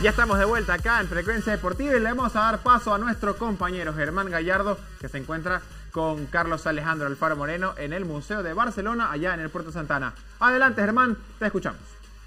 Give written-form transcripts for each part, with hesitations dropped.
Ya estamos de vuelta acá en Frecuencia Deportiva y le vamos a dar paso a nuestro compañero Germán Gallardo, que se encuentra con Carlos Alejandro Alfaro Moreno en el Museo de Barcelona, allá en el Puerto Santa Ana. Adelante, Germán, te escuchamos.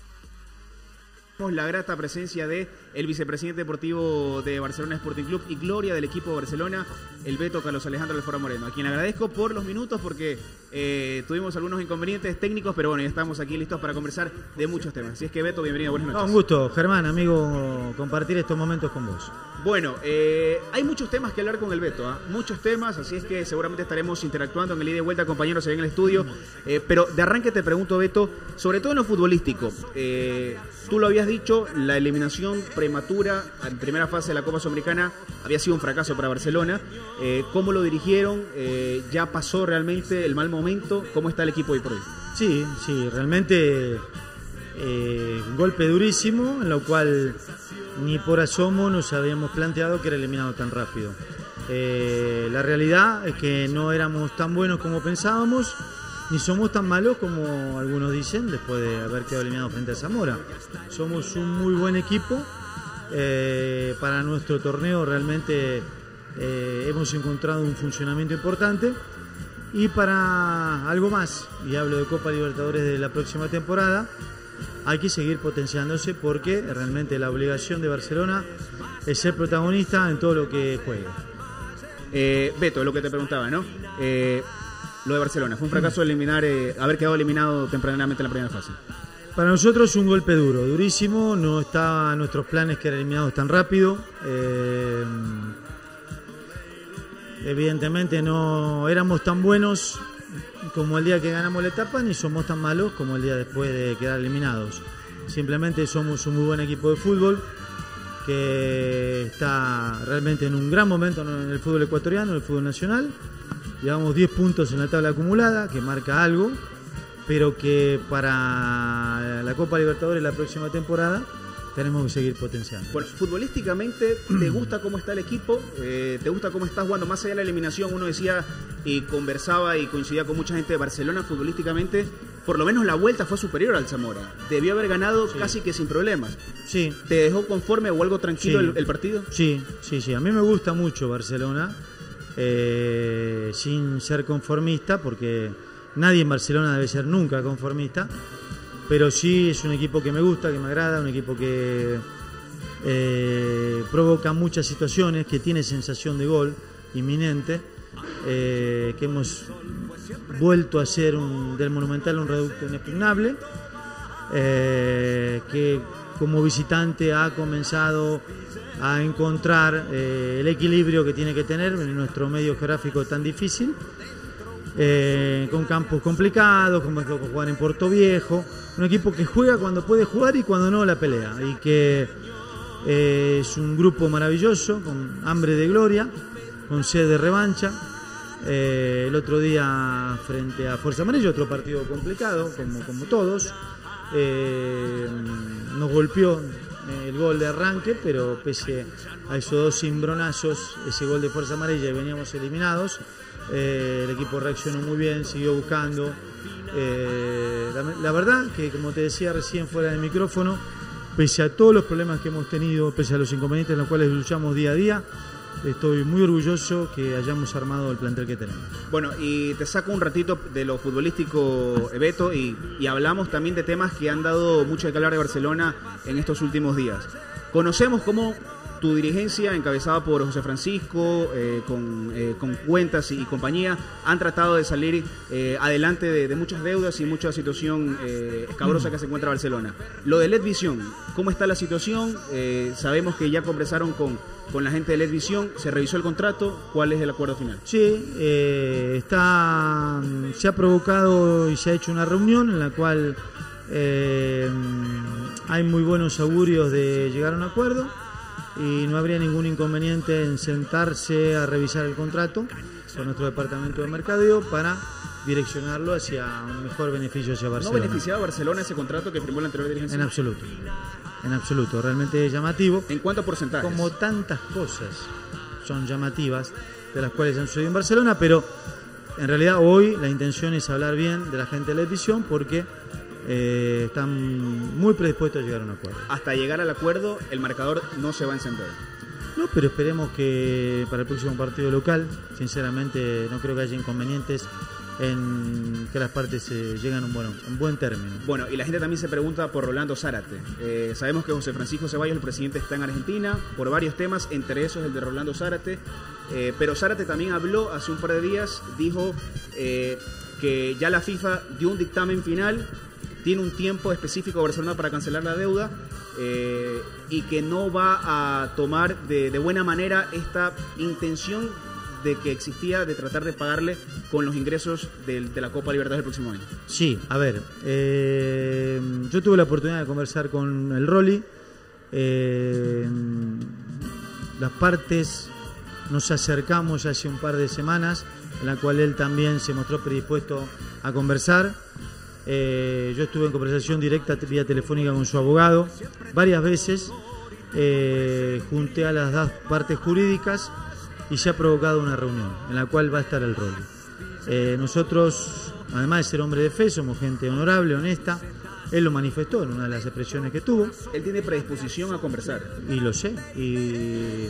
La grata presencia de el vicepresidente deportivo de Barcelona Sporting Club y gloria del equipo de Barcelona, el Beto Carlos Alejandro Alfaro Moreno, a quien agradezco por los minutos porque tuvimos algunos inconvenientes técnicos, pero bueno, ya estamos aquí listos para conversar de muchos temas. Así es que Beto, bienvenido, buenas noches. Un gusto, Germán, amigo, compartir estos momentos con vos. Bueno, hay muchos temas que hablar con el Beto, muchos temas, así es que seguramente estaremos interactuando en el ida y vuelta, compañeros, allá en el estudio, pero de arranque te pregunto, Beto, sobre todo en lo futbolístico, tú lo habías dicho, la eliminación prematura en primera fase de la Copa Sudamericana había sido un fracaso para Barcelona. ¿Cómo lo dirigieron? ¿Ya pasó realmente el mal momento? ¿Cómo está el equipo hoy por hoy? Sí, realmente un golpe durísimo, en lo cual ni por asomo nos habíamos planteado que era eliminado tan rápido. La realidad es que no éramos tan buenos como pensábamos, ni somos tan malos como algunos dicen después de haber quedado eliminados frente a Zamora. Somos un muy buen equipo. Para nuestro torneo realmente hemos encontrado un funcionamiento importante, y para algo más, y hablo de Copa Libertadores de la próxima temporada, hay que seguir potenciándose porque realmente la obligación de Barcelona es ser protagonista en todo lo que juegue. Beto, lo que te preguntaba, ¿no? Lo de Barcelona, fue un fracaso eliminar, haber quedado eliminado tempranamente en la primera fase. Para nosotros un golpe duro, durísimo, no estaba en nuestros planes que eran eliminados tan rápido. Evidentemente no éramos tan buenos como el día que ganamos la etapa, ni somos tan malos como el día después de quedar eliminados. Simplemente somos un muy buen equipo de fútbol que está realmente en un gran momento en el fútbol ecuatoriano, en el fútbol nacional. Llevamos 10 puntos en la tabla acumulada, que marca algo, pero que para la Copa Libertadores la próxima temporada tenemos que seguir potenciando. Bueno, futbolísticamente, ¿te gusta cómo está el equipo? ¿Te gusta cómo está jugando? Más allá de la eliminación, uno decía y conversaba y coincidía con mucha gente de Barcelona, futbolísticamente, por lo menos la vuelta fue superior al Zamora. Debió haber ganado casi que sin problemas. Sí. ¿Te dejó conforme o algo tranquilo el partido? Sí. A mí me gusta mucho Barcelona, sin ser conformista, porque nadie en Barcelona debe ser nunca conformista. Pero sí es un equipo que me gusta, que me agrada, un equipo que provoca muchas situaciones, que tiene sensación de gol inminente, que hemos vuelto a ser del Monumental un reducto inexpugnable, que como visitante ha comenzado a encontrar el equilibrio que tiene que tener en nuestro medio geográfico tan difícil, con campos complicados, como es jugar en Puerto Viejo, un equipo que juega cuando puede jugar y cuando no la pelea, y que es un grupo maravilloso, con hambre de gloria, con sed de revancha. El otro día frente a Fuerza Amarilla, otro partido complicado, como todos, nos golpeó el gol de arranque, pero pese a esos dos cimbronazos, ese gol de Fuerza Amarilla, y veníamos eliminados. El equipo reaccionó muy bien, siguió buscando. La verdad que, como te decía recién fuera del micrófono, pese a todos los problemas que hemos tenido, pese a los inconvenientes en los cuales luchamos día a día, estoy muy orgulloso que hayamos armado el plantel que tenemos. Bueno, y te saco un ratito de lo futbolístico, Beto, y hablamos también de temas que han dado mucho que hablar de Barcelona en estos últimos días. Conocemos cómo tu dirigencia, encabezada por José Francisco, con Cuentas y compañía, han tratado de salir adelante de muchas deudas y mucha situación escabrosa que se encuentra Barcelona. Lo de LED Visión, ¿cómo está la situación? Sabemos que ya conversaron con la gente de LED Visión, se revisó el contrato, ¿cuál es el acuerdo final? Sí, se ha provocado y se ha hecho una reunión en la cual hay muy buenos augurios de llegar a un acuerdo, y no habría ningún inconveniente en sentarse a revisar el contrato con nuestro departamento de mercadeo para direccionarlo hacia un mejor beneficio hacia Barcelona. ¿No beneficiaba a Barcelona ese contrato que firmó la anterior dirigencia? En absoluto, realmente es llamativo. ¿En cuánto porcentaje? Como tantas cosas son llamativas, de las cuales han sucedido en Barcelona, pero en realidad hoy la intención es hablar bien de la gente de la televisión, porque están muy predispuestos a llegar a un acuerdo. Hasta llegar al acuerdo, el marcador no se va a encender. No, pero esperemos que para el próximo partido local, sinceramente no creo que haya inconvenientes en que las partes lleguen a un buen término. Bueno, y la gente también se pregunta por Rolando Zárate. Sabemos que José Francisco Ceballos, el presidente, está en Argentina por varios temas, entre esos el de Rolando Zárate. Pero Zárate también habló hace un par de días, dijo que ya la FIFA dio un dictamen final, tiene un tiempo específico a Barcelona para cancelar la deuda y que no va a tomar de buena manera esta intención de que existía de tratar de pagarle con los ingresos de la Copa Libertadores del próximo año. Sí, a ver, yo tuve la oportunidad de conversar con el Rolly, las partes nos acercamos hace un par de semanas, en la cual él también se mostró predispuesto a conversar. Yo estuve en conversación directa vía telefónica con su abogado varias veces, junté a las dos partes jurídicas y se ha provocado una reunión en la cual va a estar el Rolly. Nosotros, además de ser hombre de fe, somos gente honorable, honesta. Él lo manifestó en una de las expresiones que tuvo. Él tiene predisposición a conversar. Y lo sé. Y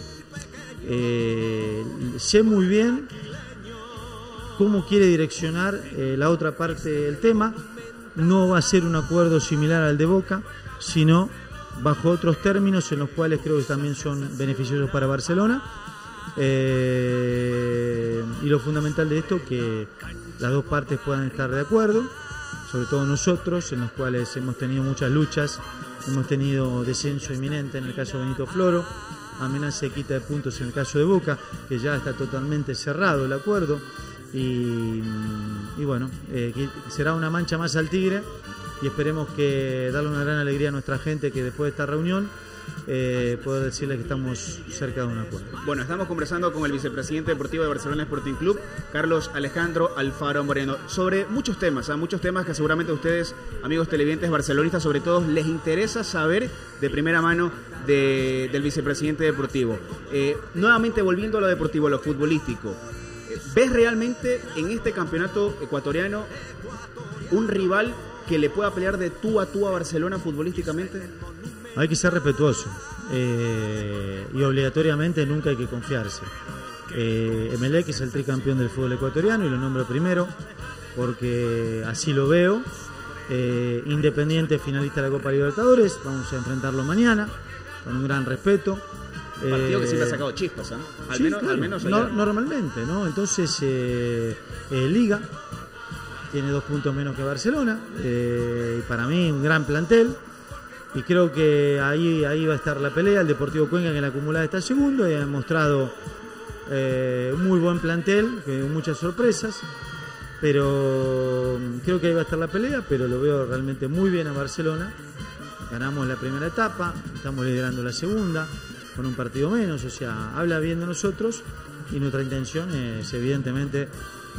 sé muy bien cómo quiere direccionar la otra parte del tema. No va a ser un acuerdo similar al de Boca, sino bajo otros términos en los cuales creo que también son beneficiosos para Barcelona. Y lo fundamental de esto, que las dos partes puedan estar de acuerdo, sobre todo nosotros, en los cuales hemos tenido muchas luchas, hemos tenido descenso inminente en el caso de Benito Floro, amenaza de quita de puntos en el caso de Boca, que ya está totalmente cerrado el acuerdo, y bueno, que será una mancha más al tigre, y esperemos que darle una gran alegría a nuestra gente, que después de esta reunión poder decirle que estamos cerca de un acuerdo. Bueno, estamos conversando con el vicepresidente deportivo de Barcelona Sporting Club, Carlos Alejandro Alfaro Moreno, sobre muchos temas que seguramente a ustedes, amigos televidentes barcelonistas, sobre todo les interesa saber de primera mano del vicepresidente deportivo. Nuevamente volviendo a lo deportivo, a lo futbolístico, ¿ves realmente en este campeonato ecuatoriano un rival que le pueda pelear de tú a Barcelona futbolísticamente? Hay que ser respetuoso y obligatoriamente nunca hay que confiarse. Emelec es el tricampeón del fútbol ecuatoriano y lo nombro primero porque así lo veo. Independiente finalista de la Copa Libertadores, vamos a enfrentarlo mañana con un gran respeto. Partido que siempre ha sacado chispas, ¿eh? Al menos normalmente, ¿no? Entonces, Liga tiene 2 puntos menos que Barcelona, y para mí un gran plantel. Y creo que ahí va a estar la pelea. El Deportivo Cuenca, que en la acumulada está segundo y ha demostrado un muy buen plantel, con muchas sorpresas. Pero creo que ahí va a estar la pelea, pero lo veo realmente muy bien a Barcelona. Ganamos la primera etapa, estamos liderando la segunda, con un partido menos, o sea, habla bien de nosotros y nuestra intención es evidentemente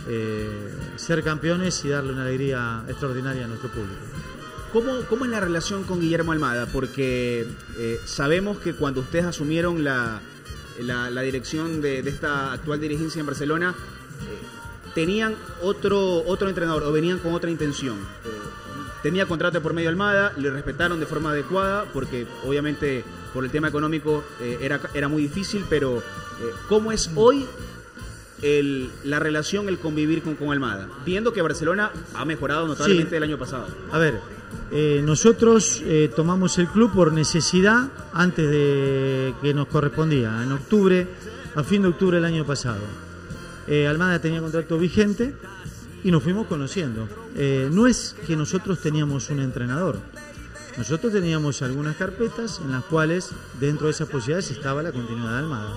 ser campeones y darle una alegría extraordinaria a nuestro público. ¿Cómo es la relación con Guillermo Almada? Porque sabemos que cuando ustedes asumieron la dirección de esta actual dirigencia en Barcelona, tenían otro entrenador o venían con otra intención. Tenía contrato por medio Almada, le respetaron de forma adecuada, porque obviamente por el tema económico era muy difícil, pero ¿cómo es hoy la relación, el convivir con Almada? Viendo que Barcelona ha mejorado notablemente el año pasado. A ver, nosotros tomamos el club por necesidad antes de que nos correspondía, en octubre, a fin de octubre del año pasado. Almada tenía contrato vigente y nos fuimos conociendo. No es que nosotros teníamos un entrenador, nosotros teníamos algunas carpetas en las cuales dentro de esas posibilidades estaba la continuidad de Almada.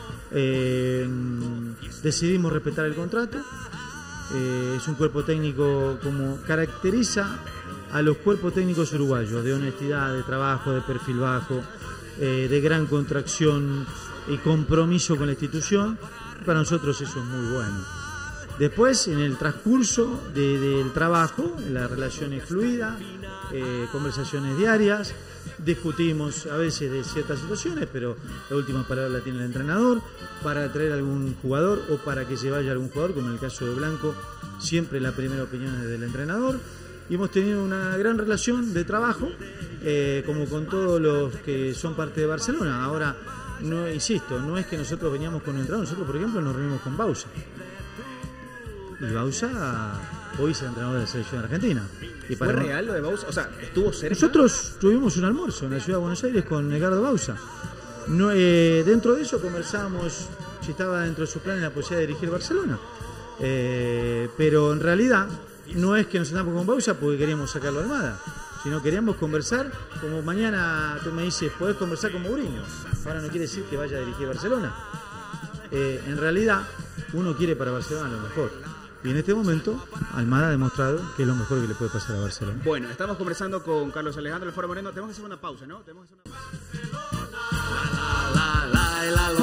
Decidimos respetar el contrato. Es un cuerpo técnico como caracteriza a los cuerpos técnicos uruguayos, de honestidad, de trabajo, de perfil bajo, de gran contracción y compromiso con la institución. Para nosotros eso es muy bueno. Después, en el transcurso del trabajo, la relación es fluida, conversaciones diarias, discutimos a veces de ciertas situaciones, pero la última palabra la tiene el entrenador. Para traer algún jugador o para que se vaya algún jugador, como en el caso de Blanco, siempre la primera opinión es del entrenador. y hemos tenido una gran relación de trabajo, como con todos los que son parte de Barcelona. Ahora, no, insisto, no es que nosotros veníamos con un entrenador, nosotros por ejemplo nos reunimos con Bausa. Y Bausa hoy es el entrenador de la selección argentina. Y ¿Fue real lo de Bausa? O sea, ¿estuvo cerca? Nosotros tuvimos un almuerzo en la ciudad de Buenos Aires con Edgardo Bausa. No, dentro de eso conversábamos si estaba dentro de su plan la posibilidad de dirigir Barcelona. Pero en realidad no es que nos sentamos con Bausa porque queríamos sacarlo a Almada, sino queríamos conversar, como mañana tú me dices, podés conversar con Mourinho. Ahora no quiere decir que vaya a dirigir Barcelona. En realidad uno quiere para Barcelona lo mejor. Y en este momento, Almada ha demostrado que es lo mejor que le puede pasar a Barcelona. Bueno, estamos conversando con Carlos Alejandro El Faro Moreno. Tenemos que hacer una pausa, ¿no? Tenemos que hacer una pausa.